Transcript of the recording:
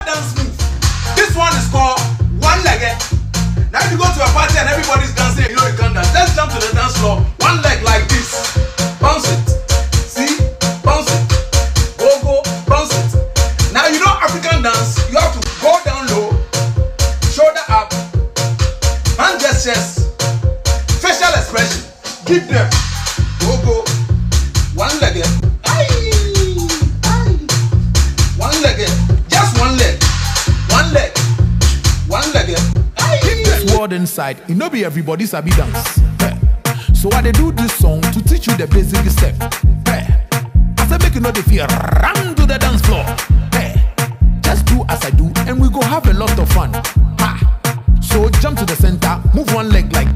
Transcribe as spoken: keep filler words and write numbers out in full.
dance move. This one is called one lege. Now if you go to a party and everybody's dancing, you know you can't dance. Let's jump to the dance floor. One leg like this. Bounce it. See? Bounce it. Go, go, bounce it. Now you know African dance, you have to go down low, shoulder up, hand gestures, facial expression. Give them. Go, go. One leg. Aye. Aye. One leg. Just one leg. One leg. One leg. Word inside, it no be everybody sabi dance. Hey. So I they do this song to teach you the basic step. Hey. I say make you know the fear, run to the dance floor. Hey. Just do as I do, and we go have a lot of fun. Ha. So jump to the center, move one leg like